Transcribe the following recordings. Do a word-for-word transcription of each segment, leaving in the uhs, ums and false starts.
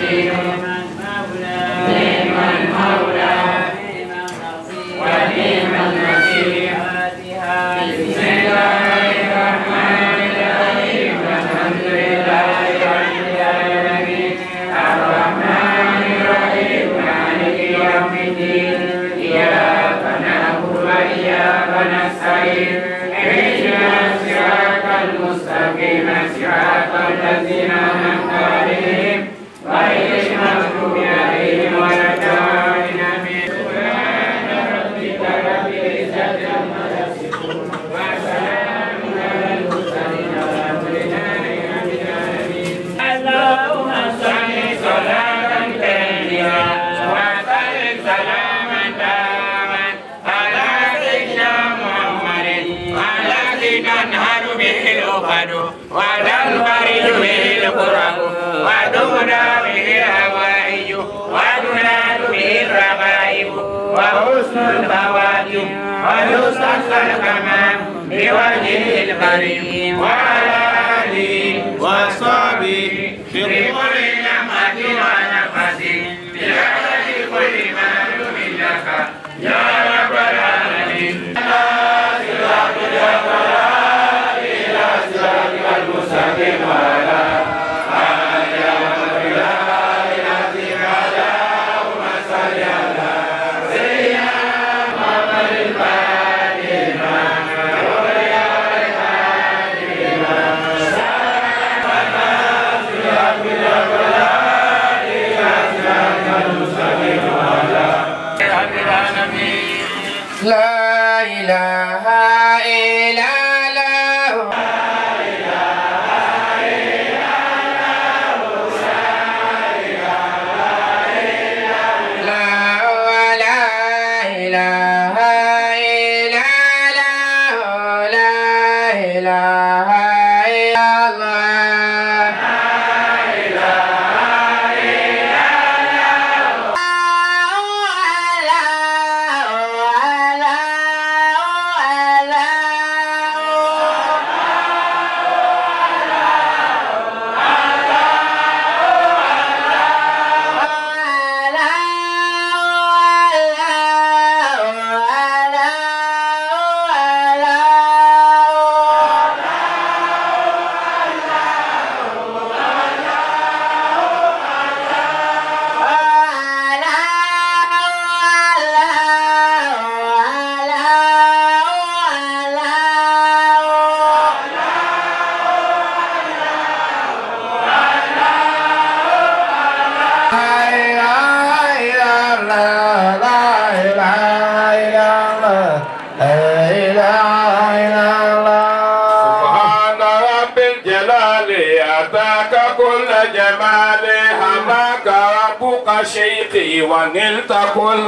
شيخي ونلت كل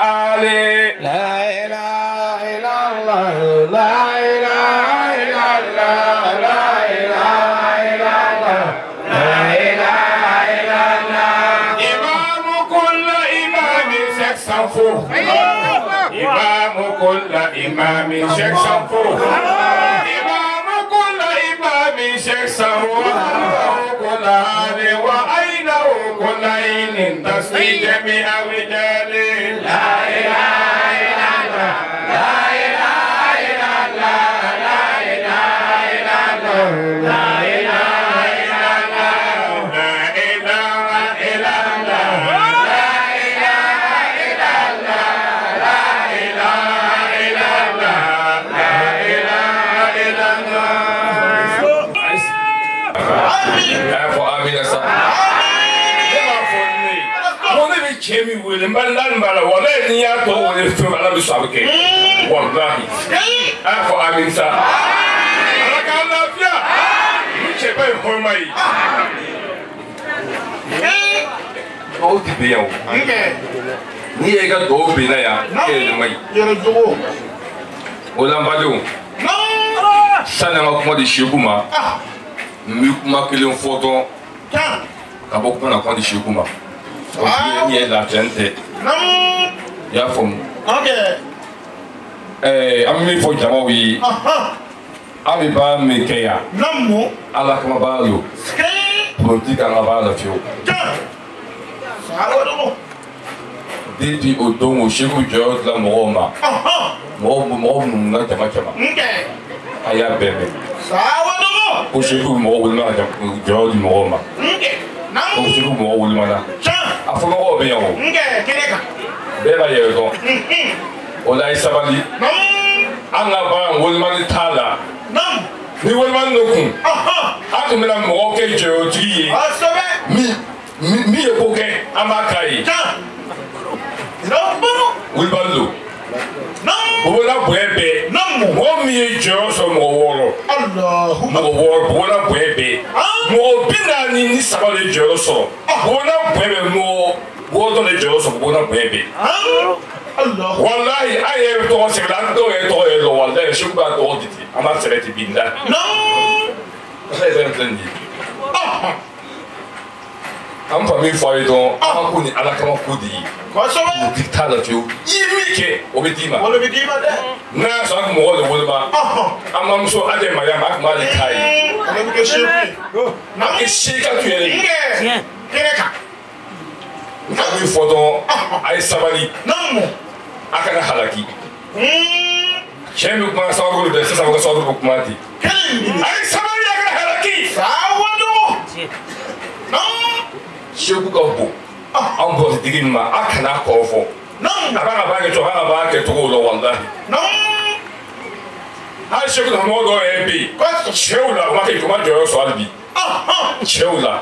معالي لا إله إلا الله لا إله إلا الله لا إله إلا الله لا إله إلا الله إمام كل إمام شيخ صنفوه إمام كل إمام شيخ صنفوه إمام كل إمام شيخ صنفوه كل هذه وأين كل عين تصلي جميع الرجال لا إله إلا الله لا إله إلا الله لا إله إلا الله لا إله إلا الله لا إله إلا الله لا إله إلا الله لا إله إلا الله لا إله إلا الله Kemi wele mbala mbala wala ni ya to wele fi wala bi sabike wallahi afo aminsa alaka lafia ni chebe hormai o ti be yawo ni e ga do be na ya e mai yero jogo wala mbado sana ma kuma di shekuma mi kuma kelen foto ka bo kuma na kuma di shekuma ni est la gente. Ya fom. Okay. Eh, ami fo jama wi. Ami ba me keya. Namu. Ala kama ba lo. Politique ala ba la fio. depuis au don au chef George la Moroma. Mo mo na jama jama. Aya bebe. Au chef mo wulma George Moroma. Au chef mo wulma na. Afo mo be yo. Beba ye do. Ola isabali. Anga ba wulma ni tala. Ni wulma no kun. Aku mena mo ke George yi. Mi mi mi e ko ke amakai. Wilbalo. Bola Buebe. One me Jones or more. Allah. More Bola Buebe. More Pinani in Sabali Joso. Bola Buebe more. What on the Joes of Bola Buebe. Allah. Wallahi, I have to say that door and door and door. There should be audit. I'm not saying to be that. No. I'm for me for it on. I'm going to Alakama Kudi. What's up? Dictator to you. Imike, Obedima. Obedima there. Now, some more the Wilma. I'm so other my young Malikai. I'm going to shake you. Now it's shaken to you. Yeah. Now we photo. I sabali. No. Akana Halaki. Chemu Masa Guru, the Sasa Guru Mati. I sabali Halaki. Sawado. No. Sheku Gabo, I'm going to dig in my Akana call for. No, I'm going to have a bucket to go to Wanda. No, I should have more go and be. What's the Sheula? What if you want your son to be? Ah, Sheula.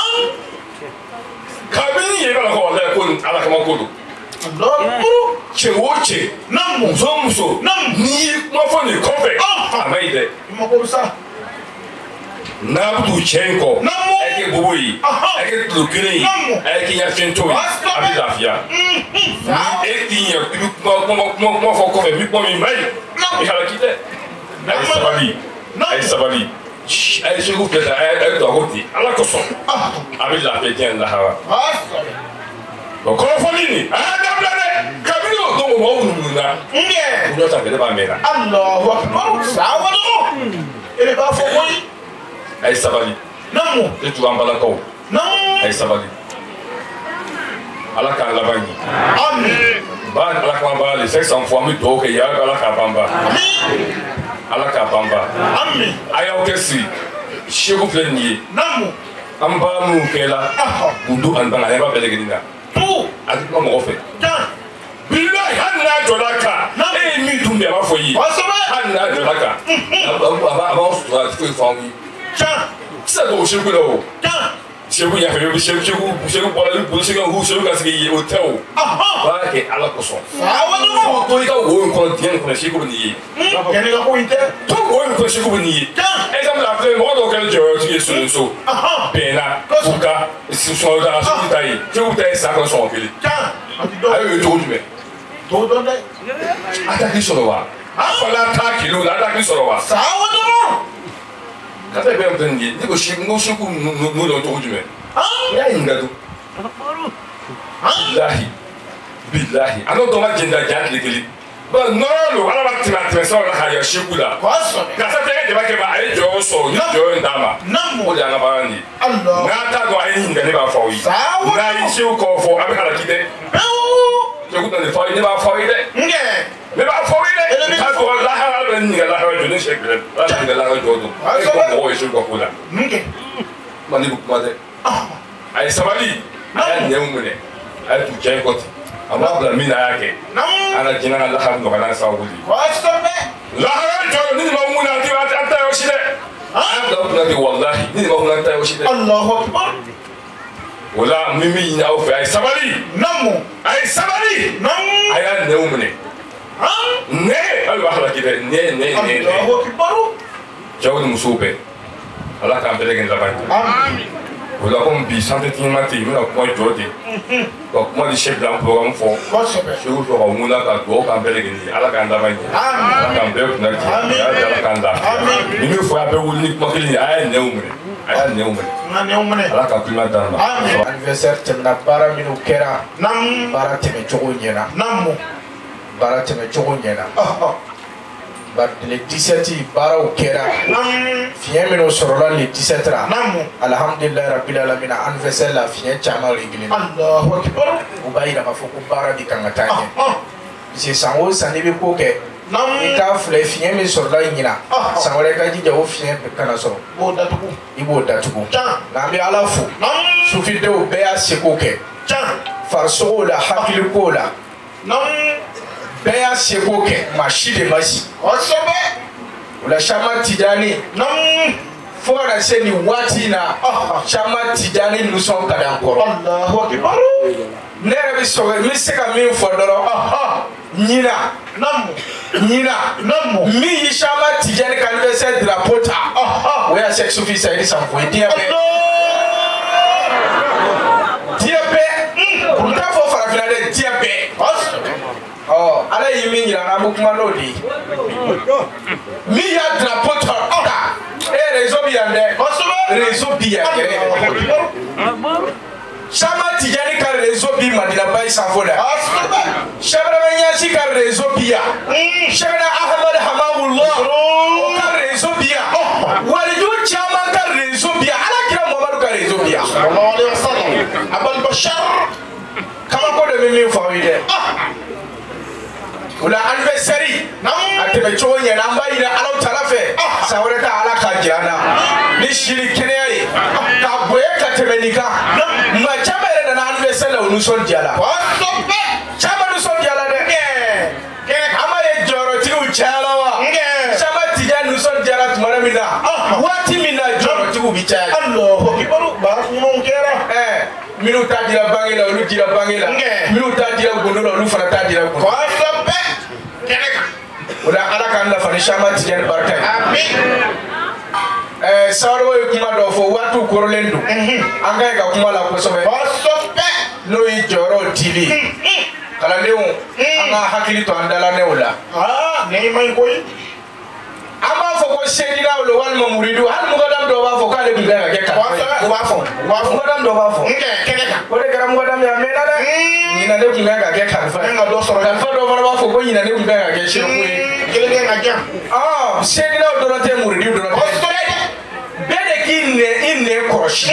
Cabin, you're going to hold that one, Alakamakudu. Chewoche, Nam, Zomso, Nam, Ni, no funny coffee. I made it. Nabu Chenko, Eke Bui, Eke Lukini, Eke Yacento, Abidafia. Eighteen years, more for coffee, people in May. We have a kid. I Sabali, I Sabali. I should look at I Hoti, Alacoso, Abidafia and the Hava. Colofolini, I have Camino, no more. Yeah, not a bit of a man. I'm not Salvador. It is about for I sabali. Namu. Itu ambala kau. Namu. I sabali. Alaka labani. Amin. Ban alaka bamba le sex en famille do ke ya alaka bamba. Amin. Alaka bamba. Amin. Aya okesi. Sheku pleni. Namu. Amba mu kela. Udu anbala eba belegina. Tu. Ati ko mo fe. Ja. Billahi hanna jolaka. E mi dumbe ba fo yi. Hanna jolaka. Aba aba so fa famille. C'est bon, je vous le dis. Je vous le dis, je vous le dis, je vous le dis, je vous le dis, je vous le dis, je vous le dis, je vous le dis, voilà, qui est à la poisson. Ah, ouais, non, non. Toi, il y a un continent qu'on a chez vous, ni. Il y a un continent. Toi, on a chez vous, ni. Exemple, la flemme, moi, donc, je suis sur le saut. Ah, Béna, Fouka, si vous sont dans la soupe taille, je vous dis, ça, quand on fait. Tiens, allez, tour du mec. Tour du mec. Attaquez sur le roi. Ah, voilà, attaquez le roi, attaquez sur le roi. Ça, ouais, non. Quand tu as bien entendu, tu sais que nous sommes nous dans tout le monde. Ah, il y a une gâteau. Billahi, billahi. Alors on va dire que les gars, bon non, on va pas te mettre ça là, il y a chez vous là. Quoi ça? Quand ça te dit que tu vas aller jouer au sol, jouer un dama. Non, on est en abandon. Alors, n'attends pas une gagne pas fort. Ça, on a ici au corps fort avec la quitter. Je vous donne des fois, il n'est pas fort il est. Ok. Mais pas fort il est. Quand on la halle, on la halle, je ne sais pas. La halle, la halle, je ne sais pas. Je suis pas là. Ok. Mani beaucoup madé. Aïe sabali. Aïe néumune. Aïe tout tient côté. Amma bla mina yake. Ana jina la halle no kana sa wuli. What's up man? La halle jo ni ma muna ti wa ta yo shide. Ah da bla di wallahi. Ni ma muna ta yo shide. Allahu akbar. Wala mimi ina au fa aïe sabali. Namu. Aïe sabali. Namu. Aïe néumune. Ne, alwa hala kide ne ne ne. Allahu akbar. Jawdu musobe. Allah kan belegen la bande. Amin. Wala kom bi santé timati, mina ko jodi. Ko mo di chef d'un programme fo. Je vous ferai mon la ka do kan belegen ni. Allah kan la bande. Amin. Allah kan belegen na ti. Allah kan da. Amin. Ni fo abe wuli ko kili ay ne umre. Ay ne umre. Na ne umre. Allah kan tuma da na. Amin. Anniversaire temna para minu kera. Nam para teme jogo nyena. Namu. Bara teme jogo nyena. le dix-sept bara o kɛra fiɲɛ minnu sɔrɔla le dix-sept ra alhamdulilahi rabbil alamin anniversaire la fiɲɛ caman réglé Allahu akbar o b'a yira k'a fɔ ko baara de kan ka taa ɲɛ parce que san o san n'i bɛ ko kɛ i k'a filɛ fiɲɛ min sɔrɔla ɲina san wɛrɛ i ka jija o fiɲɛ kana sɔrɔ i b'o datugu nka an bɛ ala fo sufidenw bɛɛ y'a seko kɛ farisogo la hakiliko la bɛɛ y'a seko kɛ maa si de ma si o la Chama Tidjani fo ka na se nin waati in na Chama Tidjani nisɔn ka di an kɔrɔ ne yɛrɛ bɛ sɔrɔ n bɛ se ka min fɔ dɔrɔn ɲina ɲina min ye Chama Tidjani ka anniversaire drapeau ta o y'a Cheikh Soufi Saïdi Sanfo ye diɲɛ bɛɛ diɲɛ bɛɛ u t'a fɔ farafinna dɛ diɲɛ bɛɛ ɔ ala ye min yira an bɛ kuma n'o de ye min y'a drapeau ta e réseau bi yan dɛ réseau bi yan yɛrɛ Chama Tidjani ka réseau bi Madina Baye sanfo la Cheikh Ibrahima Niasse ka réseau bi yan Cheikh Ahmad Hamawullah ka réseau bi yan waliju caman ka réseau bi yan Alakira Muhammadu ka réseau bi yan sallallahu alaihi wasallam Abul Bashar kama ko de bɛ min fɔ aw ye dɛ o la anniversaire a tɛmɛ cogo ɲɛna an b'a yira Alahu Taala fɛ san wɛrɛ ta Ala ka jira an na ni sini kɛnɛya ye ka bonya ka tɛmɛ nin kan maa caman yɛrɛ nana anniversaire la o nisɔndiyala caman nisɔndiyala dɛ an b'a ye jɔyɔrɔtigiw cayala wa Chama Tidjani nisɔndiyala tuma min na waati min na jɔyɔrɔtigiw bi caya minnu t'a dira bange la olu dira bange la minnu t'a dira gondo la olu fana t'a dira gondo o la ala k'an nafa ni Chama Tidjani barika ye ɛɛ Sawaro ye kuma dɔ fɔ waatiw kɔrɔlen don an ka ɲi ka kuma la kosɛbɛ n'o ye jɔyɔrɔ dili kalandenw an ka hakili to an dalanɛw la an b'a fɔ ko seedina lo walima muridu hali mɔgɔdam dɔw b'a fɔ k'ale tun kan ka kɛ kalifa ye o b'a fɔ mɔgɔdam dɔw b'a fɔ o de kɛra mɔgɔdam ye a mɛnna dɛ ɲinan ne tun kan ka kɛ kalifa ye kalifa dɔw fana b'a fɔ ko ɲinan ne tun kan ka kɛ seku ye ɔ seedinaw dɔrɔn tɛ muridiw dɔrɔn tɛ bɛɛ de k'i nɛ i nɛ kɔlɔsi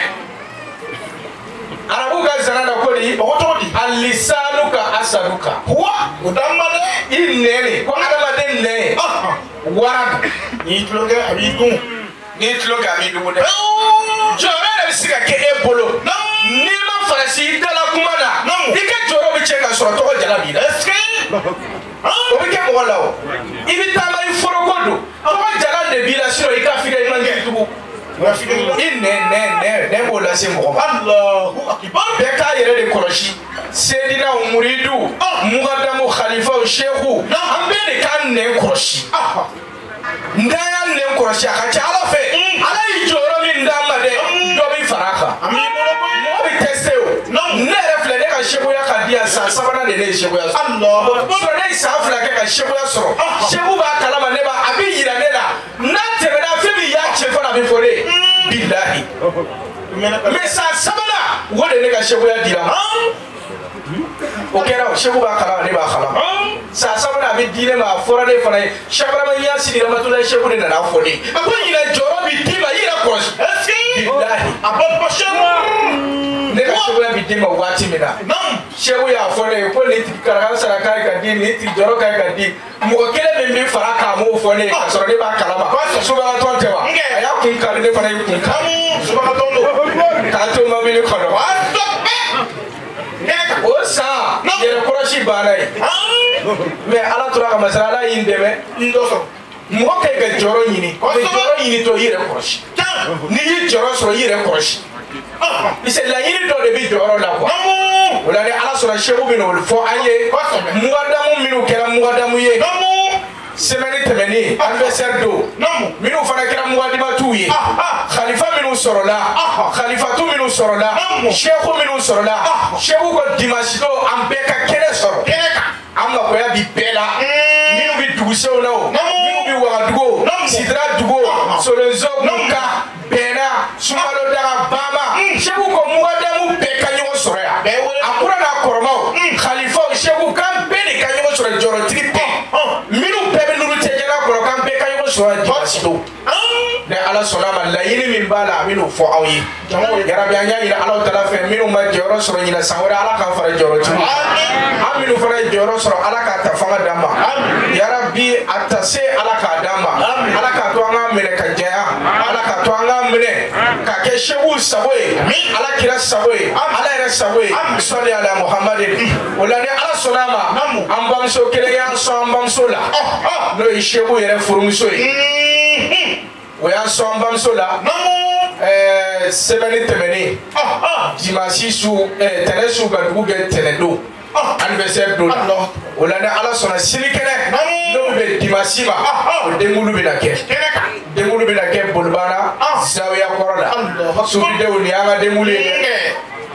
arabu ka zana na ko di alisanu ka asanu ka o da ma dɛ i nɛ de ko adamaden nɛ wara n'i tulo kɛ a b'i dun n'i tulo kɛ a b'i dun dɛ jɔyɔrɔ yɛrɛ bɛ se ka kɛ e bolo n'i ma farasi i dala kuma na i ka jɔyɔrɔ bɛ cɛ ka sɔrɔ tɔgɔ jala b'i la o bɛ kɛ mɔgɔ la o i bɛ taama i foroko don tɔgɔ jala de b'i la sinon i ka fi ka i man kɛ tugun i nɛ nɛ nɛ nɛ b'o lase mɔgɔ ma bɛɛ k'a yɛrɛ de kɔlɔsi seedinaw muridu mugadamu khalifaw sheku an bɛɛ de k'an nɛ kɔlɔsi n'an y'an nɛ kɔlɔsi a ka ca ala fɛ ala y'i jɔyɔrɔ min d'an ma dɛ dɔ bɛ fara a kan mɔgɔ bɛ tɛsite o ne yɛrɛ filɛ ne ka sekuya ka di yan san sabanan de ne ye sekuya sɔrɔ sinon ne ye san fila kɛ ka sekuya sɔrɔ seku b'a kalama ne b'a a bɛ yira ne la n'a tɛmɛna fɛn min y'a cɛ fana a bɛ fɔ ne ye bilahi mais san sabanan o de ne ka sekuya dira ma o kɛra o seku b'a kalama ne b'a kalama san sabanan a bɛ di ne ma a fɔra ne fana ye Cheikh Ibrahima Niasse ni Ramatulahi seku de nana fɔ ne a ko ɲinɛ jɔyɔrɔ b'i d'i ma i yɛrɛ kɔlɔsi bilahi a bɛ bɔ seku ne ka sekuya bɛ d'i ma waati min na seku y'a fɔ ne ye ko nin tigi kalakan sara k'a ye ka di nin tigi jɔyɔrɔ k'a ye ka di mɔgɔ kelen min bɛ fara k'a m'o fɔ ne ye k'a sɔrɔ ne b'a kalama subagatɔn tɛ wa a y'a kun kari ne fana y'i kun kari subagatɔn don k'a to mobili kɔnɔ o san yɛrɛ kɔrɔsi banna ye mais ala tora ka masala ala y'i dɛmɛ mɔgɔ ka ɲi ka jɔyɔrɔ ɲini mais jɔyɔrɔ ɲini to i yɛrɛ kɔlɔsi n'i y'i jɔyɔrɔ sɔrɔ i yɛrɛ kɔlɔsi parce que laɲini dɔ de bɛ jɔyɔrɔ la quoi o la ni ala sɔnna seku bɛ n'o fɔ an ye mugadamu minnu kɛra mugadamu ye semaine tɛmɛnen anniversaire don minnu fana kɛra mugadimatiw ye khalifa minnu sɔrɔla khalifatu minnu sɔrɔla seku minnu sɔrɔla seku ko dimanche don an bɛɛ ka kɛnɛ sɔrɔ an magoya bi bɛɛ la minnu bɛ dugusenw na o minnu bɛ wagadugu o sidira dugu o solonzo muka bɛnna sunkalo daga bama seku ko mugadamu bɛɛ ka ɲɔgɔn sɔrɔ yan a kura n'a kɔrɔmaw khalifaw seku kan bɛɛ de ka ɲɔgɔn sɔrɔ jɔyɔrɔtigi bɛɛ minnu bɛɛ bɛ nuru cɛjɛla do ne ala sona ma la yini min bala aminu fo awyi yarabi anya ila ala taala fe minu ma joro soro nyina sawra ala ka fara joro ti aminu fara joro soro ala ka ta fanga dama yarabi atase ala ka dama ala ka to anga mene ka jaya ala ka to anga mene ka ke shewu saboy ala kira saboy ala ira saboy salli ala muhammadin wala ne ala sona ma ambam so kele ya so ambam so la no shewu yere furumuso yi o y'a sɔn bamuso la ɛɛ sɛbɛnni tɛmɛnen dimanche su ɛɛ tɛnɛ su ka dugu kɛ tɛnɛ don anniversaire don o la ni ala sɔnna sini kɛnɛ n'o bɛ dimanche ma o denkundi bɛ na kɛ denkundi bɛ na kɛ bolibana zawiya kɔrɔ la sufidenw ni y'an ka denkundi ye dɛ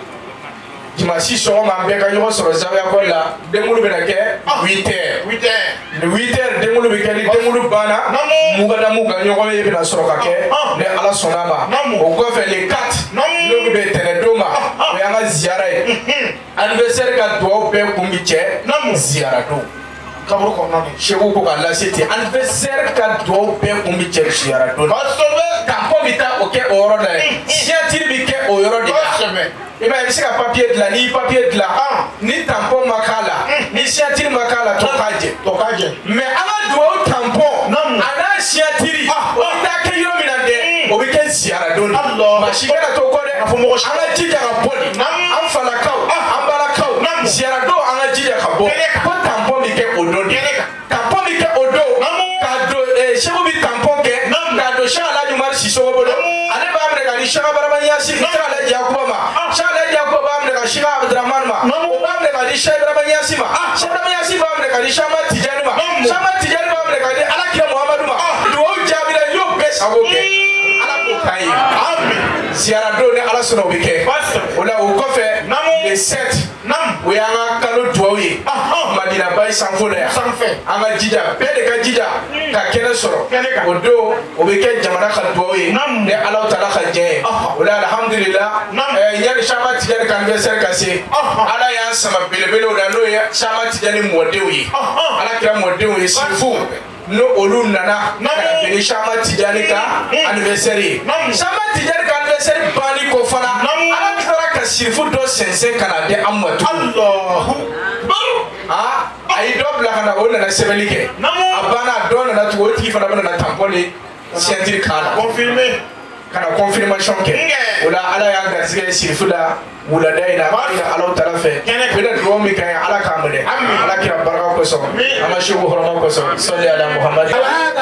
dimanche sɔgɔma an bɛɛ ka ɲɔgɔn sɔrɔ zawiya kɔrɔ la denkundi bɛ na kɛ huit heures ni huit heures denkundi bɛ kɛ ni denkundi banna mugadamu ka ɲɔgɔn ye bɛna sɔrɔ ka kɛ ni ala sɔnna ma o kɔfɛ le quatre n'o bɛ tɛnɛ don ma o y'an ka ziyara ye anniversaire ka dugawu bɛɛ kun bi cɛ ziyara don kaburu kɔnɔna ni seku ko ka lase ten anniversaire ka dugawu bɛɛ kun bi cɛ ziyara don tampon bi taa o kɛ o yɔrɔ la ye signature bi kɛ o yɔrɔ de la i b'a ye i bɛ se ka papier dilan n'i ye papier dilan ni tampon ma k'a la ni signature ma k'a la tɔ k'a jɛ tɔ k'a jɛ mais an ka dugawu tampon a n'a signature o bɛ taa kɛ yɔrɔ min na dɛ o bɛ kɛ ziyara don de maa si kana to kɔ dɛ an ka jija ka bɔ de an falakaw an balakaw ziyara don an ka jija ka bɔ ko tampon bɛ kɛ o don de tampon bɛ kɛ o don k'a don seko bɛ tampon kɛ k'a don sɛk alaji umari sisoko bolo ale b'a minɛ ka di sɛk abarama yasi sɛk alaji yakuba ma sɛk alaji yakuba b'a minɛ ka sɛk abudulaman ma o b'a minɛ ka di sɛk abarama yasi ma sɛk abarama yasi b'a minɛ ka di sɛk amadu tijani ma sɛk amadu tijani b'a minɛ ka di alakira muhamadu ma dugawu jaabira y'o bɛɛ sago kɛ ala k'o k'a ye ziyara don ni ala sɔnna o bɛ kɛ o la o kɔfɛ le sept o y'an ka kalo dugawu ye madina bayi sanfo la yan an ka jija bɛɛ de ka jija ka kɛnɛ sɔrɔ o don o bɛ kɛ jamana ka dugawu ye ni ala taala ka diɲɛ ye o la alhamdulillah yanni sɛk amadu tijani ka anniversaire ka se ala y'an sama belebelew la n'o ye sɛk amadu tijani mɔdenw ye ala kɛra mɔdenw ye sirifu no olu nana ka bɛn ni sɛk amadu tijani ka anniversaire ye sɛk amadu tijani ka anniversaire banni ko fana ala tilala ka sirifu dɔ sɛnsɛn ka na di an ma tugun a ye dɔ bila ka na o nana sɛbɛnni kɛ a banna dɔ nana tugun o tigi fana bɛ nana tampon de signature k'a la ka na confirmation kɛ o la ala y'an garisɛgɛ sirifu la wulada in na an ka alaw taala fɛ u bɛna dugawu min kɛ ala k'a minɛ ala kira barika kosɔn an ka seko hɔrɔma kosɔn sɔli ala muhamadu.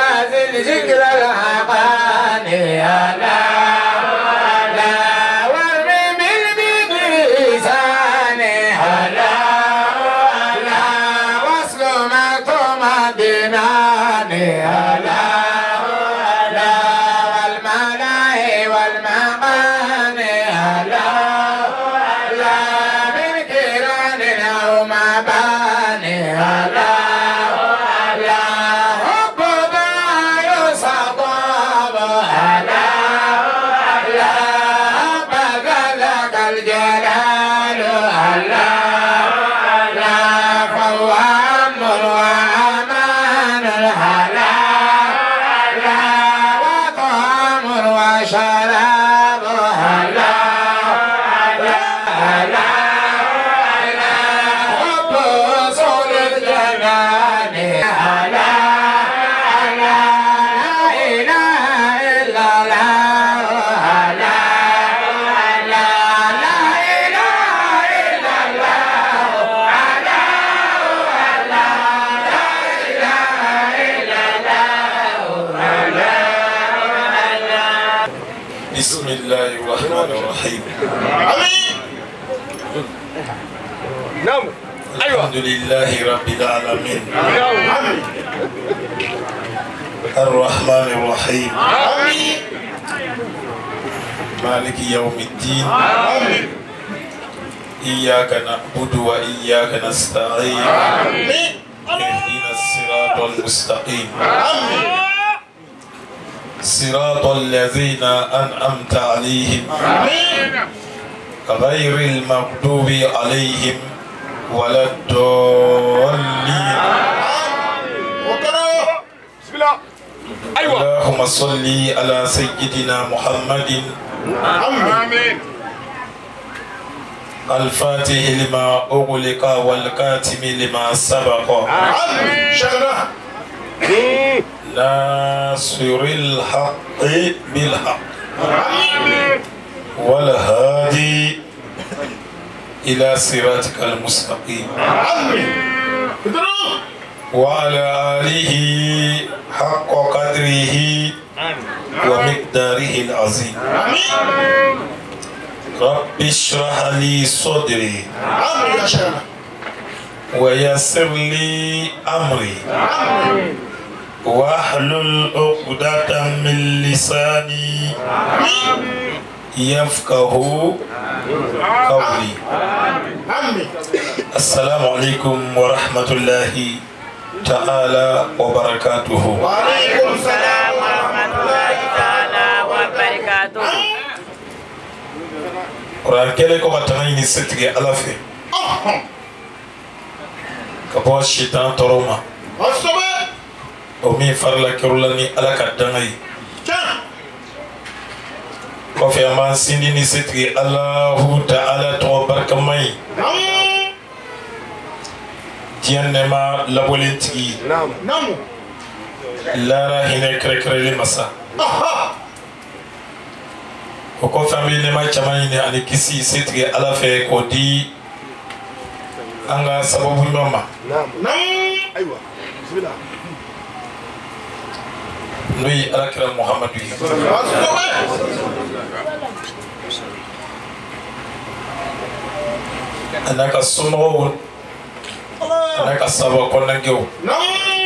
الحمد لله رب العالمين الرحمن الرحيم مالك يوم الدين إياك نعبد وإياك نستعين اهدنا الصراط المستقيم صراط الذين أنعمت عليهم غير المغضوب عليهم ولا الضالين. بسم الله. اللهم صل على سيدنا محمد آمين الفاتح لما أغلق والكاتم لما سبق آمين شكرا ناصر الحق بالحق آمين والهادي إلى صراطك المستقيم آمين وعلى آله حق قدره ومقداره العظيم آمين رب اشرح لي صدري آمين يا شيخنا ويسر لي أمري آمين واحلل عقدة من لساني يفقه قولي. آمين السلام عليكم ورحمة الله تعالى وبركاته. وعليكم السلام ورحمة الله تعالى وبركاته. قرآن كله كم تناي نسيتك على في كبار الشيطان تروما أصبح ومي فرلا كرولاني على كدناي كوفي أمان سيني نسيتك الله تعالى توبرك ماي جيانما لابولنتي نعم نعم لارا هنا كركرلي مسا وكو فاميلي نما چماني ني كيسي سيتغي على في كودي انغا سبب ماما نعم نعم ايوه بسم الله نوي الاكرم محمد انا كسمو انا كسبا كونغيو نعم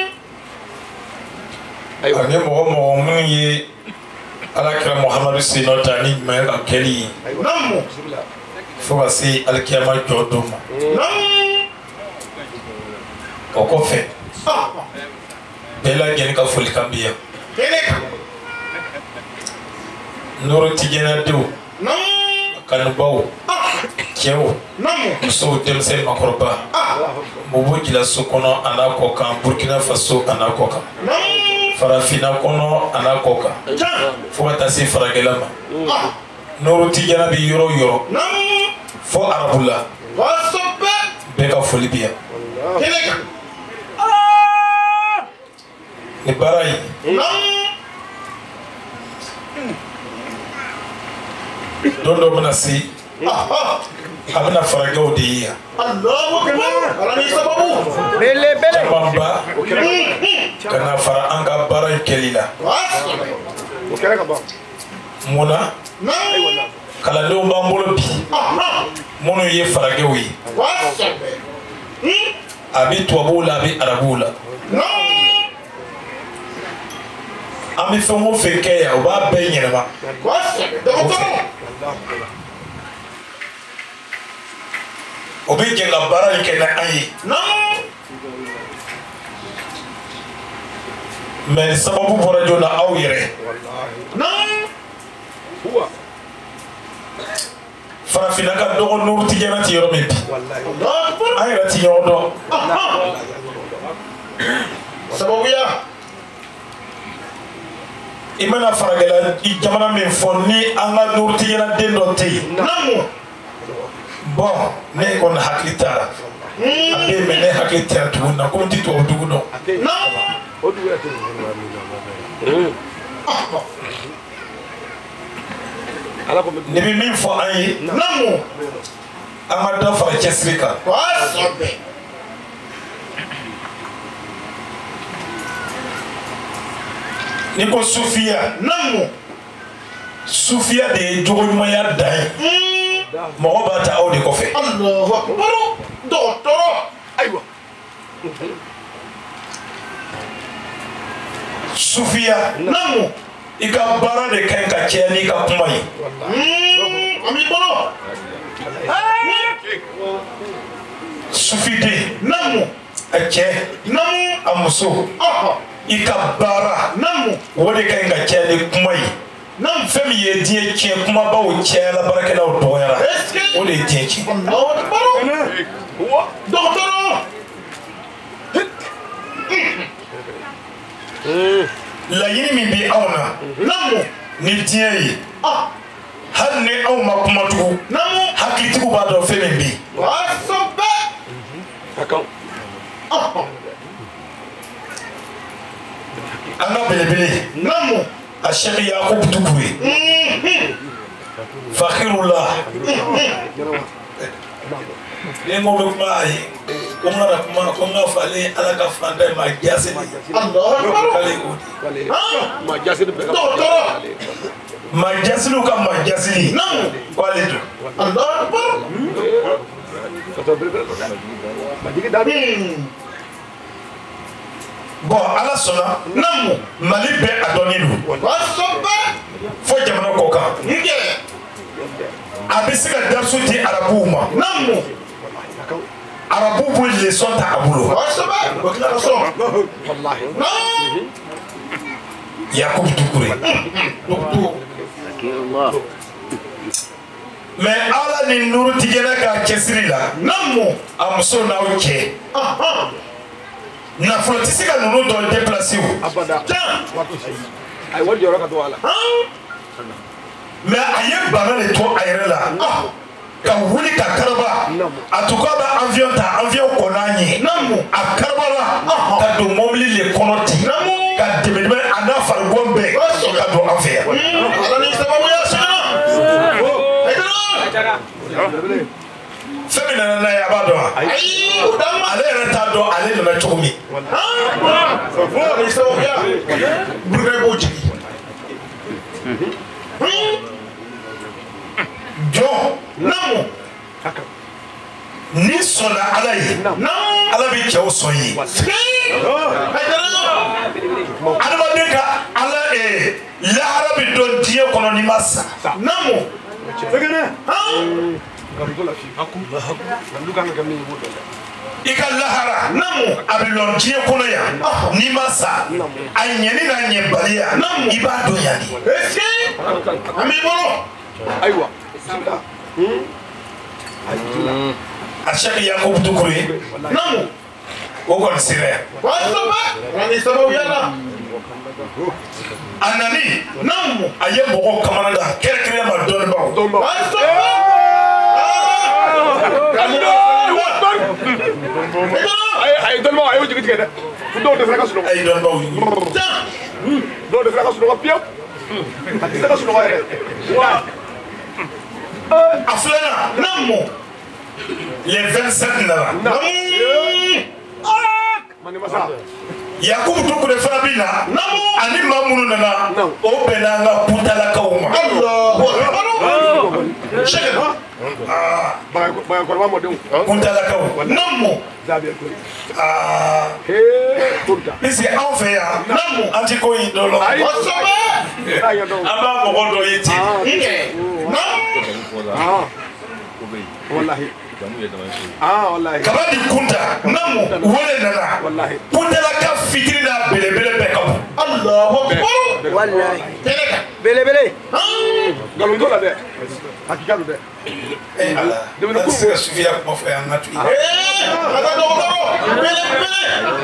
ايوه اني مو مو مني alakira muhammadu sino tani me ka keli namu fo asi alkiyama joduma namu o ko fe bela gen ka foli kambiya keleka nuru tijena do namu kan bawo kewo namu so demse makoroba bobo jila sokono anako kan burkina faso anako kan namu farafina kono anakoka fo ta si faragelama nuru tijana bi yoro yoro fo arabula wasobe beka folibia keleka ni barai dondo bana si abana faragao de ya Allahu akbar alani sababu bele bele bamba kana fara anga barai kelila keleka ba mona kala ndo mbambolo bi mono ye faragao yi wasobe abi twabula abi arabula ami fengo feke ya oba be nyema wasobe dokotoro obi jenga bara ke na ayi men sababu bora jona aw yere huwa farafina ka dogo nuru tijana ti yoro mepi ayra ti yodo sababu ya imana faragela i jamana men fonni anga nuru tijana dendo te namu bon ne kon haklitara abe mene haklitara tuna ko ndi to dugu no namu odu ya te ala ko ne bi min fo ayi namu ama da fara kesrika wasobe ni ko sufia namu sufia de jogo maya dai mo ba ta o de ko fe Allahu akbar docteur aywa sufia namu ika bara de kan ka che ni ka kuma yi ami bono sufide namu a che namu amuso aha ika bara namu wode kan ka che ni kuma yi nam fami ye die che kuma ba o che la baraka la o to yara o de die che Allahu akbar huwa docteur laɲini min bi anw na namu ni diɲɛ ye ah hali ni anw ma kuma tugun namu hakilitigiw b'a dɔn fɛn min bi kosɛbɛ an ka belebele namu a Sheikh Yakubu Dukure Fakhirullah ni mo bɛ kuma a ye ko n kana kuma ko n ka falen Ala ka fanda ye maa jase de ye k'ale y'o de ye maa jasiri bɛɛ ka dɔgɔtɔrɔ maa jasiliw ka maa jasili namu k'ale don bon Ala sɔnna namu Mali bɛɛ a dɔnnen don kosɛbɛ fo jamana kɔ kan a bɛ se ka darisu di arabuw ma namu arabuw bɛ leçon ta a bolo kosɛbɛ o tila ka sɔrɔ namu Yakubu Dukure mais Ala ni nuru tigɛra ka cɛsiri la namu a muso n'aw cɛ nafolo tɛ se ka ninnu dɔ déplacer o mais a ye bana de to a yɛrɛ la ka wuli ka karaba a tun k'a bɛ avion ta avion kɔnna ɲɛ a karabara ka don mobili le kɔnɔ ten ka dɛmɛ dɛmɛ a n'a farikolo bɛɛ ka don an fɛ yan. fɛn min nana n'a ye a b'a dɔn wa ale yɛrɛ t'a dɔn ale nana cogo min. burukina b'o jigi jɔn namu ni sɔnna Ala ye Ala bɛ cɛw sɔn ye adamaden ka Ala lahara bɛ dɔn diɲɛ kɔnɔ n'i ma sa namu i ka lahara a bɛ dɔn diɲɛ kɔnɔ yan n'i ma sa a ɲɛni n'a ɲɛbaliya i b'a dɔn yan de an b'i bolo ayiwa a Sheikh Yakubu Dukure namu o kɔni sera yan kosɛbɛ ani sababuya la a nani namu a ye mɔgɔw kamana gan kɛrɛnkɛrɛnnen ma dɔnnibagaw kosɛbɛ a ye dɔnnibaw a y'o jigi tigɛ dɛ dɔw dɛsɛra ka sunɔgɔ a ye dɔnnibagaw ɲini dɔw dɛsɛra ka sunɔgɔ pewu a tɛ se ka sunɔgɔ yɛrɛ a filanan namu le vingt-sept nana Manimasa Yakubu Dukure fana bɛ na ani maa minnu nana o bɛnna an ka Kuntalakaw ma. bagakɔrɔba mɔdenw Kuntalakaw namu aa puisque anw fɛ yan namu an ti ko in dɔn la kosɛbɛ an b'a mɔgɔ dɔ ye ten wallahi ah wallahi kaba di Kunta namu wele nana Kuntalaka fitiri n'a belebele bɛɛ ka bon. Allahu Akbar wallahi belebele nkalon t'o la dɛ hakika don dɛ ee ala an tɛ se ka sufiya kuma fɔ yan an ka to yen. a ka dɔgɔtɔrɔ belebele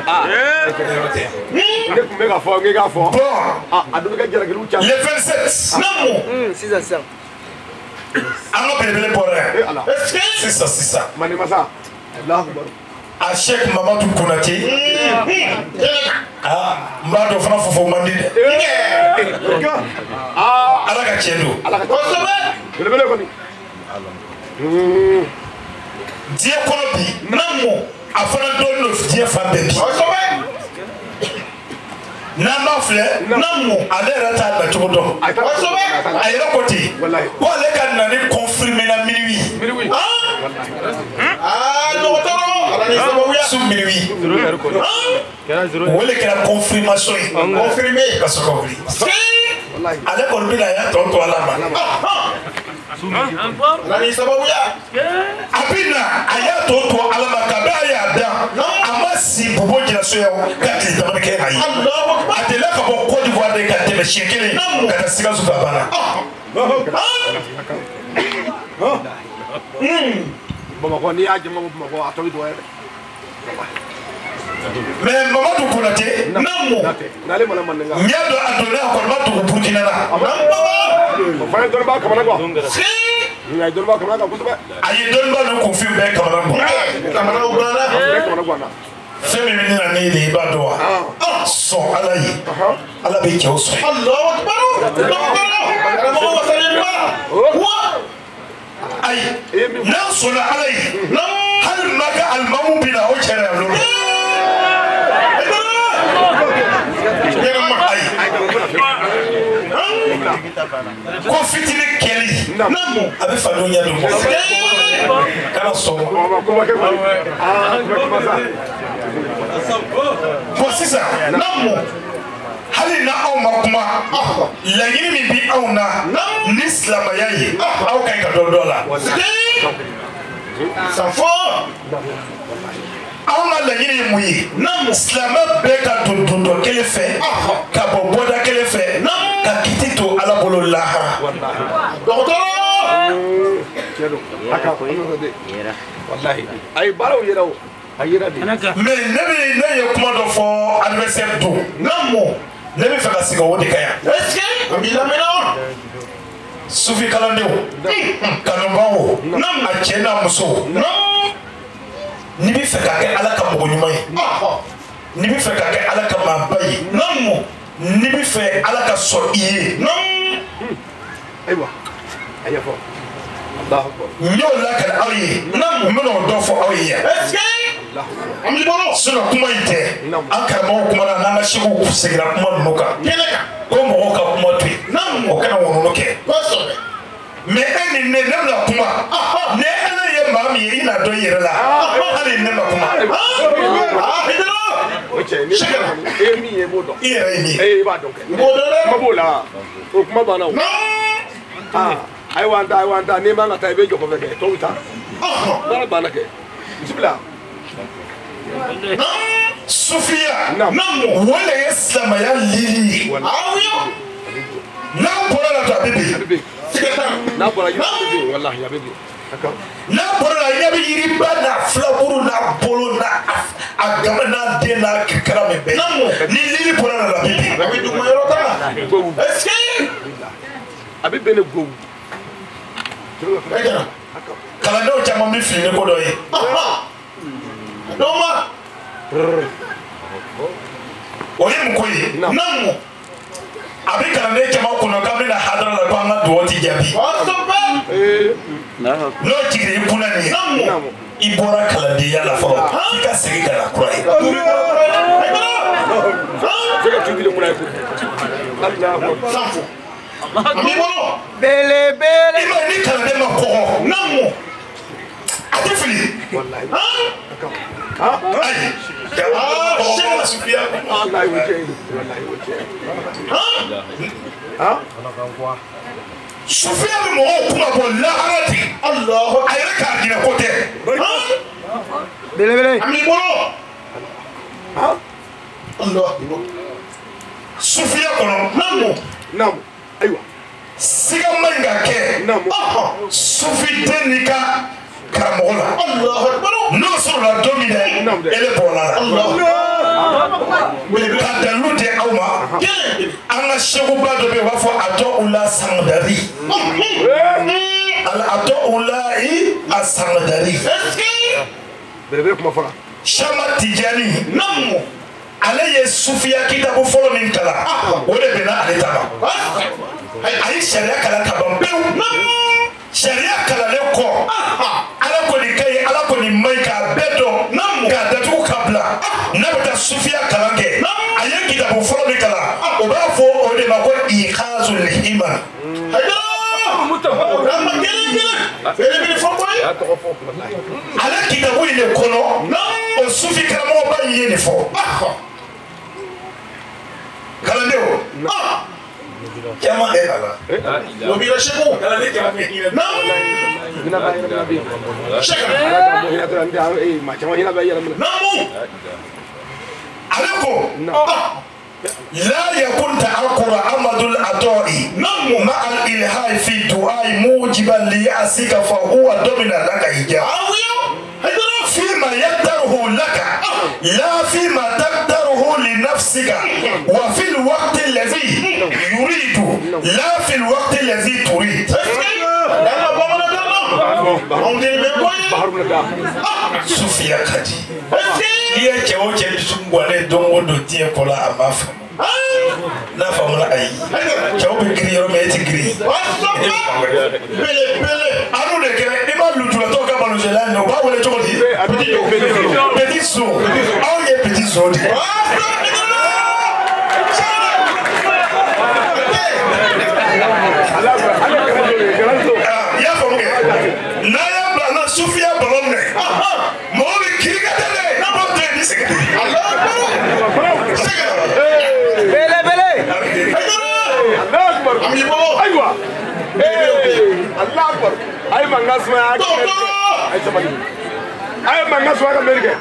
ne tun bɛ ka fɔ n k'a fɔ bon a dun bɛ kɛ jalakiliw caman le vingt-sept namu sisan sisan an ka belebele bɔra ee yan ala sisan sisan Manimasa Allahu Akbar a Sheikh Mamadu Konate aa n b'a dɔn fana fɔfɔ man di dɛ ah ala ka tiɲɛ don ala ka kosɛbɛ belebele kɔni diɲɛ kɔnɔ bi namu a fana dɔnnen don diɲɛ fan bɛɛ bi kosɛbɛ n'an b'a filɛ namu ale yɛrɛ t'a nacogo dɔn kosɛbɛ a yɛrɛ ko ten ko ale ka na ni confirmer na minuit minuit aa dɔgɔtɔrɔ ala ni sababuya su minuit o de kɛra confirmation ye confirmer ka sɔrɔ ka wuli ale kɔni bɛ na a y'a tɔ to ala ma ala ni sababuya a bɛ na a y'a tɔ to ala ma ka bɛ a y'a dan a ma si bobo jiraso yan ka tile damani kɛ a ye a delila ka bɔ Côte d'Ivoire de ka tɛmɛ siɲɛ kelen ka taa Sikaso ka bana Bamakɔ n'i y'a jama bɔ Bamakɔ a tɔ bɛ dɔgɔya dɛ mais Mamadou Konaté namu nale mana mandenga nyado adona ko matu ko Burkina la namba fa don ba kamana ko si ngai don ba kamana ko tuba ayi don ba no ko fi be kamana ko kamana ko bana kamana ko na femi mi na ni le ba do ah so ala yi ala be ke o so Allahu akbar Allahu akbar mo wa salima wa ay na so la ala yi hal maga al mamu bila o chere lo ko fitini keli namu abe fado nya do kana so ko sisa namu hali na aw makuma la yini mi bi aw na ni islam yayi aw kay ka do dola sa fo aw ma la yini muyi namu islam be ka do do kele fe ka bo boda kele fe ka kitito ala bolo lahara docteur aka ko yera wallahi ay balaw yera ayira de mais nabi ne ye kuma do fo adversaire do namu nabi fa ka siga wodi kaya est-ce que amila mena sufi kalandew kanumbawo nam achena muso nam ni bi fa ka ke ala ka mo nyumai ni bi fa ka ke ala ka mabai namu ni bi fɛ ala ka sɔn i ye ayiwa a y'a fɔ Allahu akbar n y'o lakale aw ye n bɛna o dɔ fɔ aw ye yan an b'i bolo sinon kuma in tɛ an karamɔgɔw kumana n'an ka segiw seginna kuma ninnu kan kɛnɛ kan ko mɔgɔw ka kuma to yen o kana wɔnɔnɔ kɛ mais e ni ne ne bɛna kuma ni ala ye maa min ye i na dɔn i yɛrɛ la hali ne ma kuma e min ye b'o dɔn i yɛrɛ ye min ye e b'a dɔn kɛ kuma b'o la o kuma banna o aa ayiwa an ta ayiwa an ta n'i man ka taa i bɛ jɔ kɔfɛ kɛ tɔw bɛ taa baara banna kɛ bisimila sufiya wala ye silamaya lili ye n'a bɔra la to a bɛ bin n'a bɔra yiri bɛ bin walahi a bɛ bin n'a bɔra la ɲɛ bɛ yiriba n'a filaburu n'a bolo n'a a gama n'a den n'a kirikara min bɛɛ ni lili bɔra la a bɛ bin a bɛ duguma yɔrɔ ta la est-ce que a bɛ bɛn ne gowu kalandenw caman bɛ fili ni ko dɔ ye dɔw ma o ye mun ko ye namu a bɛ kalanden caman kɔnɔ k'an bɛna hadara la ko an ka dugawu ti jaabi n'o jiginna i kunna nin ye i bɔra kalandenya la fɔlɔ i ka segin ka na kura ye belebele i ma ni kalanden ma kɔgɔ namu a tɛ fili ayi sufiya bɛ mɔgɔw kuma bɔ lahara ten a yɛrɛ k'a ɲinɛ ko tɛ belebele a b'i bolo sufiya kɔnɔ namu namu ayiwa siga man ka kɛ sufi tɛ n'i ka karamɔgɔ la n'o sɔrɔla don min dɛ ele bɔra la ka dalu di aw ma an ka seguba dɔ bɛ yen u b'a fɔ a tɔ u la sangadari a tɔ u la i a sangadari Chama Tijani namu ale ye sufiya kitabu fɔlɔ min kalan o de bɛnna ale ta ma a ye sariya kalan ka ban pewu sariya kalalen kɔ ala kɔni ka ye ala kɔni man ɲi k'a bɛɛ dɔn k'a datugu ka bila n'a bɛ taa sufiya kalan kɛ a ye kitabu fɔlɔ min kalan o b'a fɔ o de ma ko ikhazul iman ale kitabu in de kɔnɔ o sufi karamɔgɔba in ye nin fɔ kalandenw Jama de la. Lo mira chegou. Ela nem quer ver. Não. Chega. Não. Aleko. لا يكون تعقر عمد الأطاء مع الإلهاء في الدعاء موجبا ليأسك فهو ضمن لك إجابة فيما يقدره لك لا فيما تقدره لنفسك وفي الوقت الذي يريد لا في الوقت الذي تريد Sufia Kadi iya cewo ce sun gwale don wando tiye kola a mafa na famula ayi cewo bi giri yoro mai ti giri bele bele anu de kere ima lutula to ka banu jela no ba wole choco di petit so aw ye petit so di ya fomuke na ya bana Sufia balonne mo bi kiri ka tele na bo te ni sekete Allah bele bele Allah akbar ami bo aywa Allah akbar ay mangasma ya ay sabali ay mangasma ka merike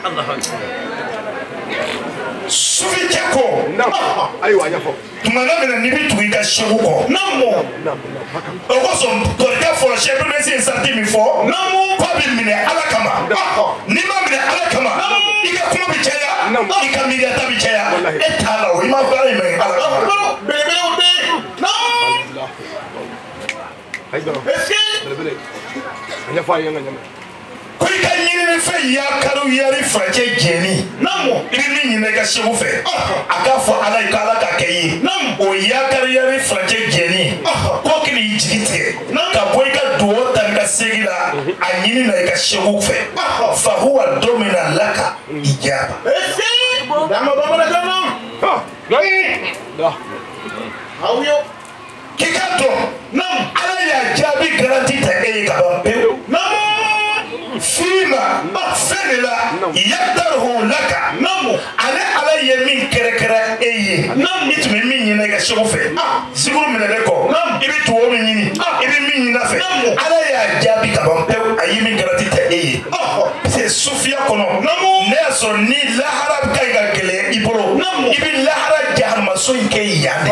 Sufi Cheko aywa ya fo tumana mena nibi tuika shewuko namo okoso torika for shebu nesi santi mi fo namo kwa bi mine alakama nima mine alakama ika kuma bichaya ika miri ata bichaya etala o ima fara ime alakama bele bele ute namo aywa bele bele anya fa yanga nyama kuri ka nyini fe ya karu yari fraje jeni namo ibi ni nyine ka shewu fe aka fo ala ika ala ka keyi namo o ya karu yari fraje jeni ko kini jigite ka boy ka duo tan ka segila anyini na ka shewu fe fa huwa domina laka ijaba esi dama baba na kana ha ngai da hawiyo kikato nam ala ya jabi garanti ta e ka ba pe nam فيما أغفر له يقدره لك نمو على على يمين كره كره أيه نم يتم مين ينعك شوفه سيقول من لكو نم يبي توه من يني يبي مين ينافع على يا جابي كبام بيو أيه من كره تيتا أيه سي سوفيا كنو نمو ناسو ني لا حرب كايغا كله يبرو نمو يبي لا حرب جهنم سوين كي يعني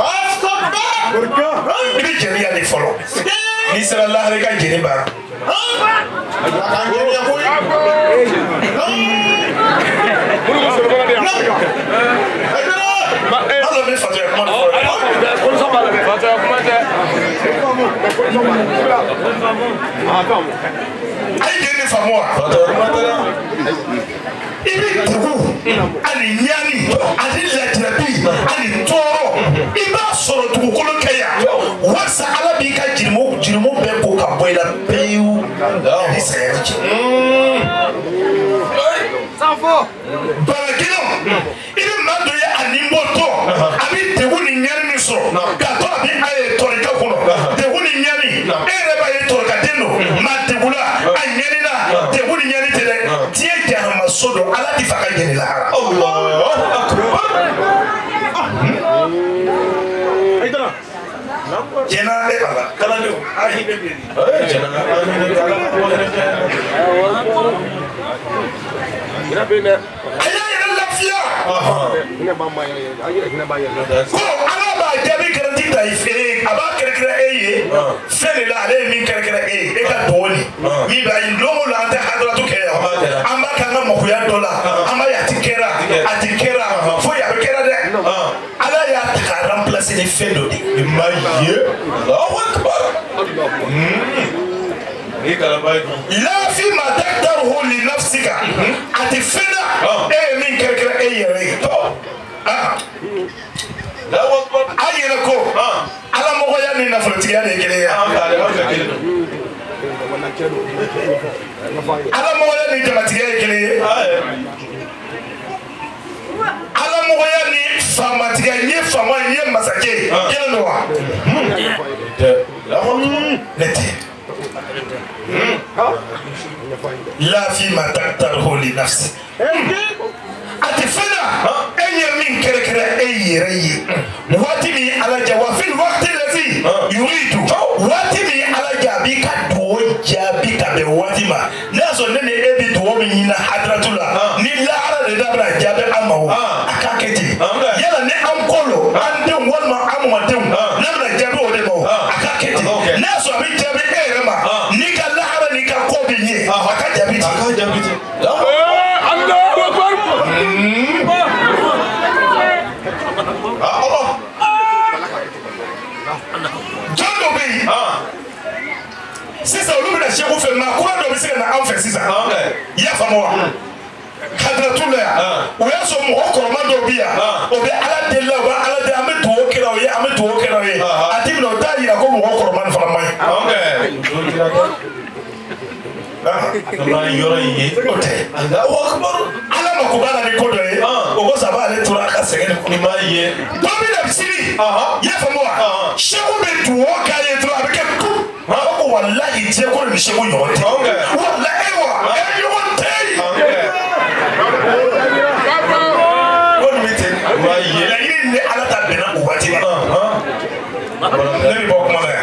يبي جريان يفولو نسأل الله رجع جريبا Ibi tugu ani nyani ani latrabi ani toro iba soro tugu kolo kaya wasa ala bi ka jirimo jirimo be ko ka boila peyu ni serji sanfo barakino ibi mando ya ani moto abi tugu ni nyani ni so ka to abi aye tori ka kuno tugu ni nyani ere ba ye tori ka deno ma tugula anyani na tugu ni nyani tele tie jahama sodo ala di faka jeni lahara Allahu akbar aidara jena de baba kala do ahi be be jena ina be ne aya ina lafiya ina ba ma aya ina ba ya ko ala ba jabi garanti da ife aba kere kere eye fele la ale min kere kere eye e ka doni mi ba indomo la ante hadratu ke amba kana mo ya dola amba ya tikera atikera fo ya kera de ala ya ta remplacer les fendo de imaye Allahu akbar ni kala bay la fi ma taqdaru li nafsika atifina e min kere kere eye re to ah la wakbar ayena ko ala mo ya ni na frotiya de kele ya ala mo ya ni jamatiya de kele ala mo ya ni famatiya ni fama ni masake kele no wa leti la fi ma taqtaru li nafsi atifina enye min kere kere eyireye wati mi ala jawafil waqti lazi yuridu wati mi ala jabi ka duwo jabi ka be wati ma naso nene ebi duwo mi nyina hadratula ni la ala de dabra jabi amawo akaketi yala ne ankolo ande wonma amwate nabra jabi ode mo akaketi naso abi jabi erema ni ka la ala ni ka ko bi nye akajabi akajabi Allahu akbar tout là o y'a sɔrɔ mɔgɔ kɔrɔma dɔw bi yan o bɛ ala deli la o bɛ ala deli an bɛ dugawu kɛ o ye an bɛ dugawu kɛ o ye a ti minɛ o t'a yira ko mɔgɔ kɔrɔma nin fana man ɲi. yɔrɔ in ye o tɛ ala mako b'a la ni ko dɔ ye o ko saba ale tora a ka sɛgɛn ni ma ye dɔ bɛ na sini i y'a faamu wa seko bɛ dugawu k'a ye dɔrɔn a bɛ kɛ ku a ko walahi diɲɛ ko ni seko ɲɔgɔn tɛ walahi wa ɛ ɲɔgɔn tɛ ko nin bɛ ten laɲini ni ala ta bɛnna o waati la ne bɛ bɔ kuma la yan.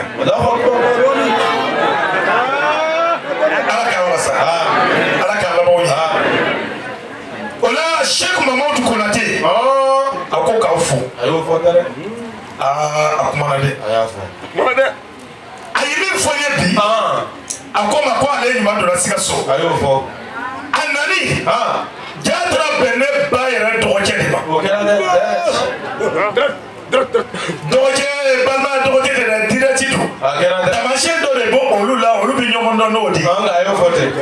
Sheikh Mamadou Konate a ko k'aw fo a y'o fɔ dɛ aa a kumana dɛ a y'a fɔ kumana dɛ a ye min fɔ n ye bi a ko ma ko ale ɲuman donna Sikaso a y'o fɔ a nani jaa taara bɛn ne ba yɛrɛ dɔgɔcɛ de ma o kɛra dɛ dɔgɔcɛ balima dɔgɔcɛ de la direct don a kɛra dɛ taamasiyɛn dɔ de bɔ olu la olu bɛ ɲɔgɔn dɔn n'o de ye a y'o fɔ ten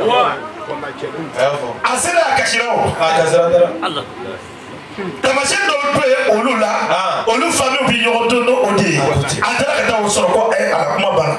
a sera a kasira o a kasira dɛ taamasiyɛn dɔw bɛ olu la olu famiw bɛ ɲɔgɔn dɔn n'o de ye a taara ka taa o sɔrɔ ko ɛ a ka kuma banna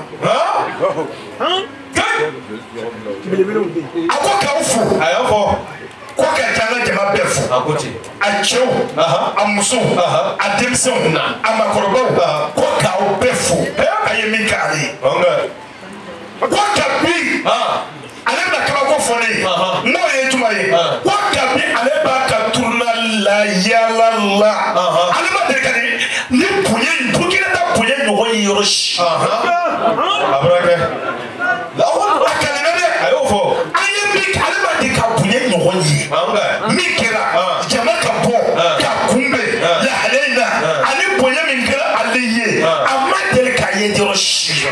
a ko k'aw fo a y'a fɔ ko ka ca an ka jama bɛɛ fo a cɛw a musow a denmisɛnw a makɔrɔbaw ko k'aw bɛɛ fo a ye min kɛ ale ye ko kabi ale bɛna kabako fɔ ne ye n'o ye juma ye ko kabi ale b'a ka turuna la yala la ale ma deli ka ni ni bonya in Burkina ta bonya ɲɔgɔn ye yɔrɔ si a bɔra kɛ a kalina dɛ a y'o fɔ an ye min ale ma deli ka bonya ɲɔgɔn ye min kɛra jama ka bɔ ka kunbɛn lahale in na ani bonya min kɛra ale ye a ma deli k'a ye yɔrɔ si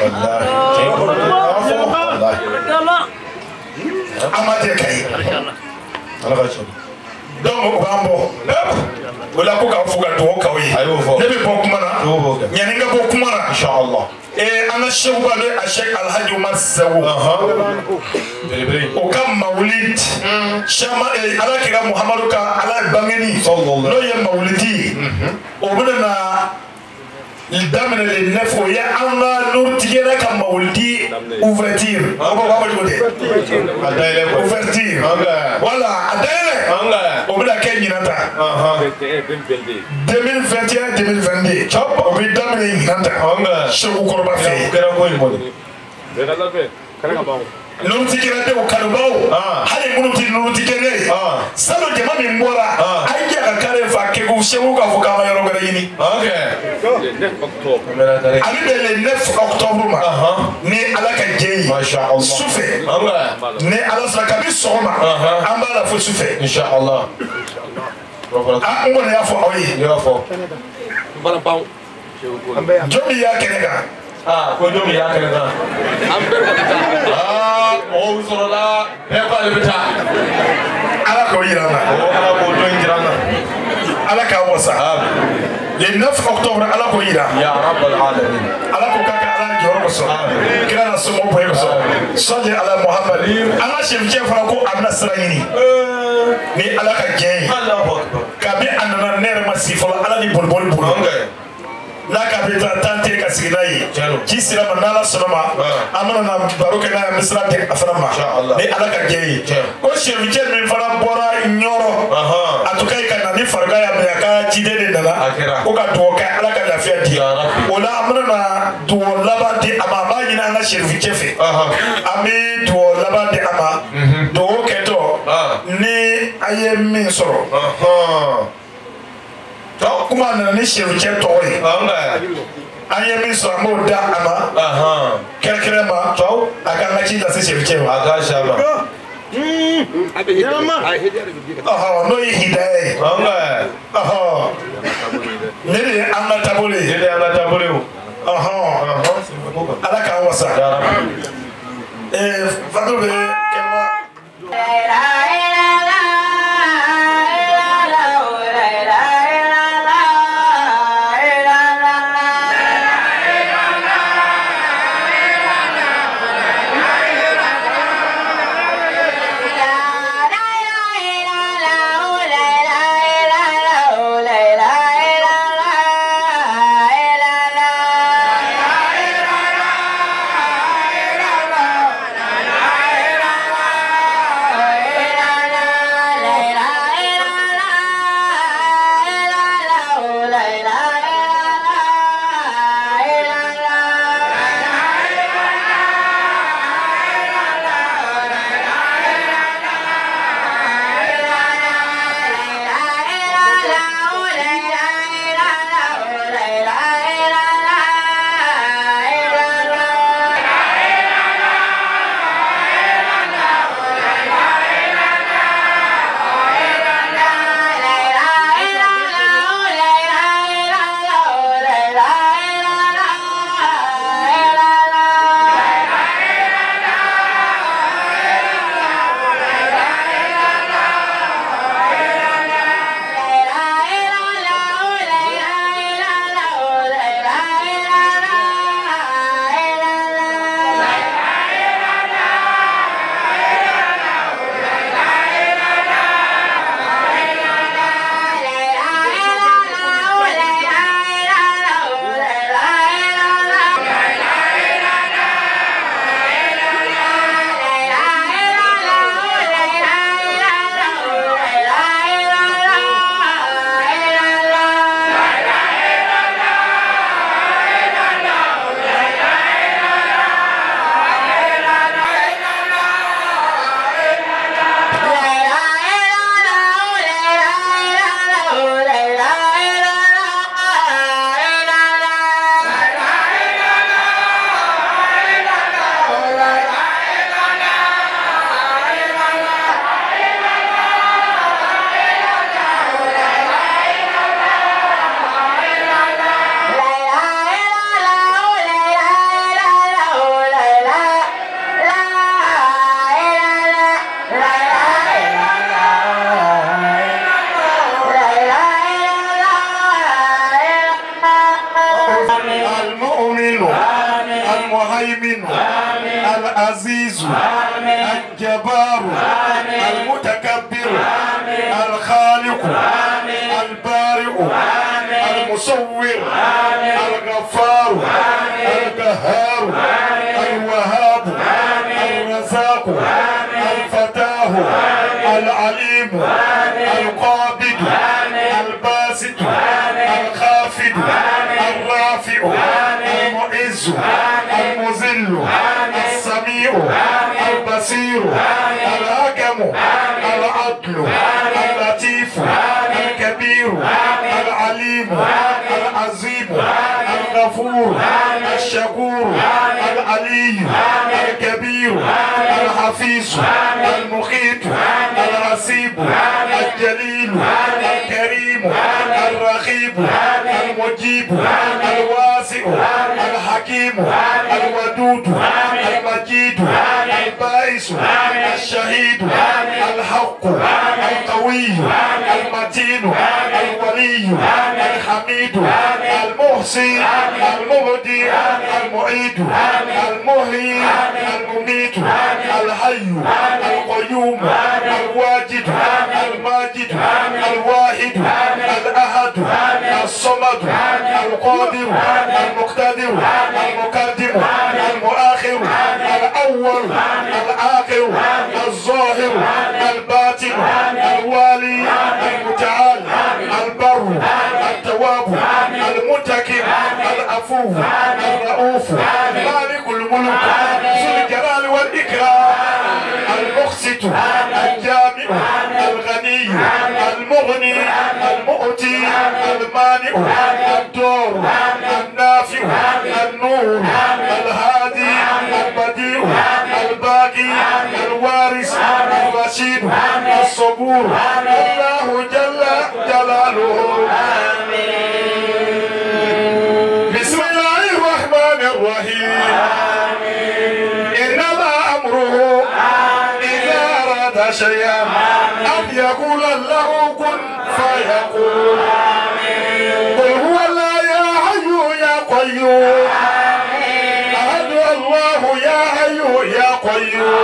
a ma deli ka ye donc o b'an bɔ o la ko k'a fo ka dugawu k'aw ye ne bɛ bɔ kuma na yanni n ka bɔ kuma na inshallah ee an ka seku ba n'o ye a Sheikh Alhaji Umar Sago o ka mawulid sɛma ee ala kira Muhamadu ka ala bangeni n'o ye mawulidi ye o bɛna na daminɛ le neuf o ye an ka n'utigɛra ka mawulidi ouverture o b'a fɔ cogo di a dayɛlɛ ouverture wala a dayɛlɛ o bɛna kɛ ɲinan ta deux mille vingt et un deux mille vingt-deux o bɛ daminɛ ɲinan ta Seku kɔrɔba fɛ yen n'utigɛra denw kanubaw hali minnu tɛ n'utigɛra ye salon jama min bɔra a ye jɛ ka kare fa kegu Seku k'a fɔ k'an ka yɔrɔ wɛrɛ ɲini ale bɛ le neuf octobre ma ni ala ka jɛ ye sufɛ ni ala sɔnna kabi sɔgɔma an b'a la fo sufɛ n kɔni y'a fɔ aw ye jɔn min y'a kɛnɛ kan ah ko jɔn min y'a kɛnɛ kan an bɛɛ ka taa aa mɔgɔw sɔrɔla bɛɛ k'ale bɛ taa ala k'o yira an na ala k'o dɔn jira an na ala k'a wasa le neuf octobre ala k'o yira ya rabbal alamin ala k'o k'a kɛ ala jɔyɔrɔ kosɔn kira na sɔmɔ bonya kosɔn sɔli ala Muhammad an ka sɛfiyɛ fana ko a bɛna sira ɲini ni ala ka jɛn ye kabi a nana ne yɛrɛ ma sigi fɔlɔ ala ni boliboli bolo n'a ka bɛ taa tan tɛ ka sigi n'a ye k'i sira ma n'ala sɔnna ma an bɛna na baro kɛ n'a ye an bɛ sira tɛ a fana ma ni ala ka jɛn ye ko sɛfiyɛ min fana bɔra ɲɔrɔ a tun ka ɲi ka na ni farigan y'a minɛ a ka ciden de nana ko ka dugawu kɛ ala ka lafiya di o la an bɛna na dugawu laban di a ma an b'a ɲini an ka sɛfiyɛ fɛ an bɛ dugawu laban di a ma dugawu kɛtɔ ni a ye min sɔrɔ kuma nana ni sɛfiyɛ tɔgɔ ye an ye min sɔrɔ an b'o da a ma kɛrɛkɛrɛ ma a k'an ka ci lase sɛfiyɛ ma n'o ye hidaya ye ne de ye an ka taabolo ye ala k'an wasa Fadlu bɛ kɛnɛma la المهيمن العزيز الجبار المتكبر الخالق البارئ المصور الغفار القهار الوهاب الرزاق الفتاه العليم القابض الباسط الخافض الرافع المعز المذل السميع البصير الحكم العدل اللطيف الكبير العليم العظيم الغفور الشكور العلي الكبير الحفيظ المحيط الحسيب الجليل الكريم الرقيب المجيب الواسع الحكيم الودود المجيد البائس الشهيد الحق القوي المتين الولي الحميد المحسن المبدي المعيد المحيي المميت الحي القيوم الواجد الماجد الواحد الأحد الصمد القادر المقتدر المقدم المؤخر الأول الآخر الظاهر الباطن الوالي المتعال البر التواب المتكم العفو الرؤوف مالك الملك ذو الجلال والإكرام المقسط الجامع الغني المغني المؤتي المانع الدور النافع النور الهادي البديع الباقي الوارث الرشيد الصبور الله جل جلاله. بسم الله الرحمن الرحيم. إنما أمره إذا أراد شيئا أن يقول له كن فيقول. قل هو الله يا حي يا قيوم. أحد الله يا حي يا قيوم.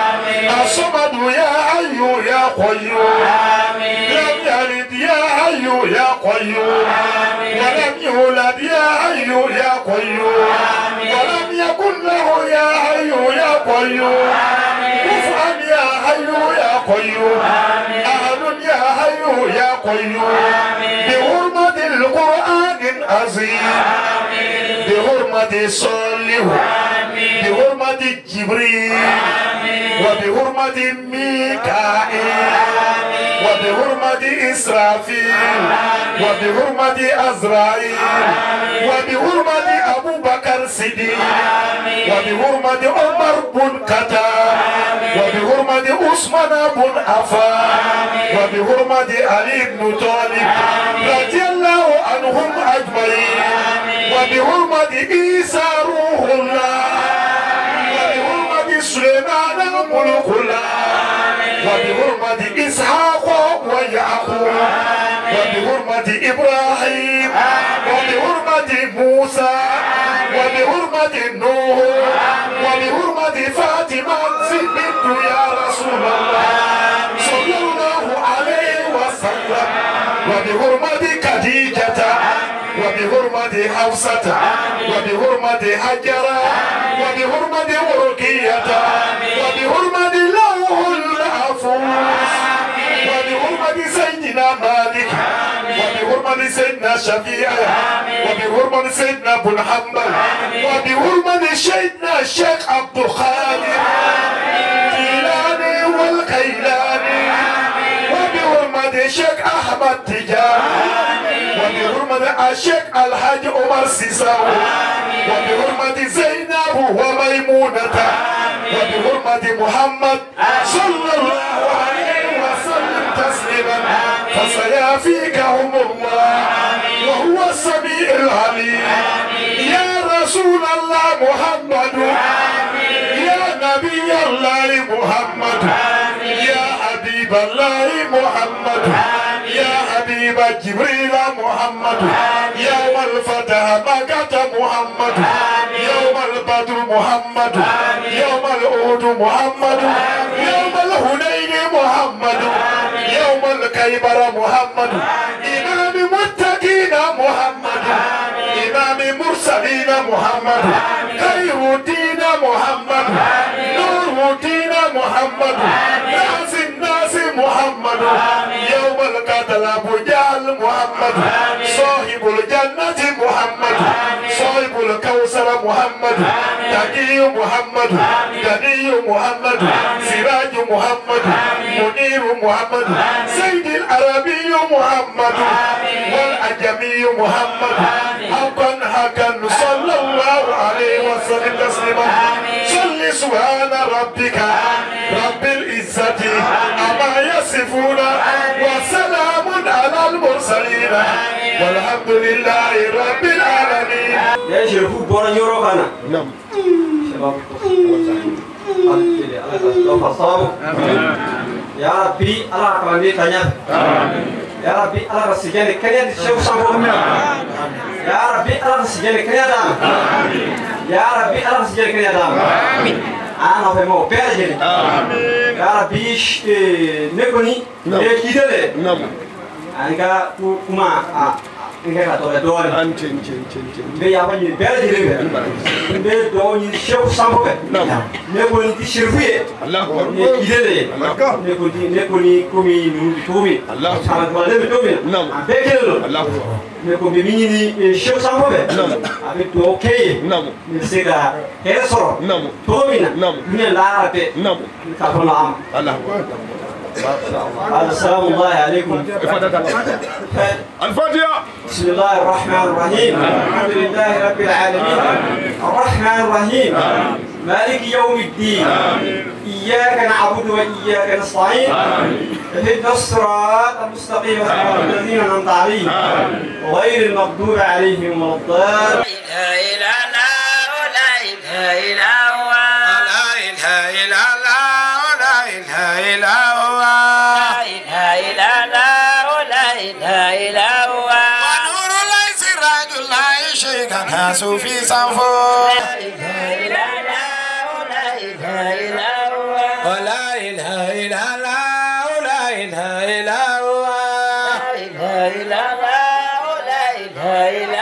الصمد يا حي يا قيوم. لم يلد يا حي يا قيوم. ولم يولد يا حي يا قيوم. ولم يكن له يا حي يا قيوم. كفوا يا حي يا قيوم. أحد يا حي يا قيوم. بحرمة القرآن العظيم. بحرمة صالح. بحرمة جبريل. وبحرمة ميكائيل. وبحرمة إسرافيل. وبحرمة أزرائيل. وبحرمة أبو بكر الصديق. وبحرمة عمر بن الخطاب. وبحرمة عثمان بن عفان. وبحرمة علي بن طالب رضي الله عنهم أجمعين. وبحرمة عيسى روح الله. وبحرمة سليمان ملك الله. وبحرمة إسحاق ويعقوب. وبحرمة إبراهيم. وبحرمة موسى. وبحرمة نوح. وبحرمة فاطمة بنت يا رسول الله صلى الله عليه وسلم. وبحرمة خديجة. وبحرمة حفصة. وبحرمة حجرة. وبحرمة ورقية. وبحرمة لوح المحفوظ. وبحرمة سيدنا مالك. وبحرمة سيدنا شفيع. وبحرمة سيدنا بن حنبل. وبحرمة سيدنا الشيخ عبد القادر الجيلاني والخيلاني. وبحرمة الشيخ أحمد تجاني. وبحرمة الشيخ الحاج عمر سيساوي. وبحرمة زينب وميمونة. وبحرمة محمد صلى الله عليه وسلم تسليما. فسيفيكهم الله وهو السميع العليم. يا رسول الله محمد. يا نبي الله محمد. يا حبيب الله محمد. يا حبيب جبريل محمد. يوم الفتح مكة محمد. يوم البر البدر محمد يوم الأحد محمد يوم الهنين محمد يوم الكيبر محمد إمام المتقين محمد إمام المرسلين محمد خير الدين محمد نور الدين محمد راس الناس محمد يوم القتل بجال محمد صاحب الجنة محمد صاحب الكوثر محمد تقي محمد غني محمد سراج محمد منير محمد سيد العربي محمد والأجمي محمد حقا حقا صلى الله عليه وسلم تسليما صل سبحان ربك رب العزة أما يصفون وسلام على المرسلين والحمد لله رب العالمين. يا شرفو بورا يورو كانا. نعم. شباب. يا ربي الله كماني كنيا. يا ربي الله رسيجني كنيا شوف سامو. يا ربي الله رسيجني كنيا دام. يا ربي الله رسيجني كنيا دام. أنا فهمه بيرجعني. يا ربي نكوني نكيدله. نعم. أنك كوما إنك كاتولا دوان. أنت أنت أنت أنت. بيا بني بيرجعني. بيا دواني شوف سامو. نعم. نكوني تشرفيه. الله أكبر. نكيدله. نكوني نكوني كومي نوبي الله أكبر. أنا كمان نبي نعم. بيكيلو. الله أكبر. نكون بميني شوف سامو. نعم. أبي توكي. نعم. نسيدا هيرسورو. نعم. تومينا. نعم. من العربي. نعم. كافونا عم. الله أكبر. السلام الله عليكم. الفاتحة. بسم الله الرحمن الرحيم. الحمد لله رب العالمين. الرحمن الرحيم. مالك يوم الدين. إياك نعبد وإياك نستعين. اهدنا الصراط المستقيم صراط الذين أنعمت عليهم غير المغضوب عليهم ولا الضالين. لا إله إلا الله لا إله إلا الله لا إله إلا الله لا إله إلا الله لا إله إلا الله ونور الله سراج الله شيخا ناس في صفه لا إله إلا الله لا إله إلا الله ولا إله إلا الله لا إله إلا الله لا إله إلا الله لا إله إلا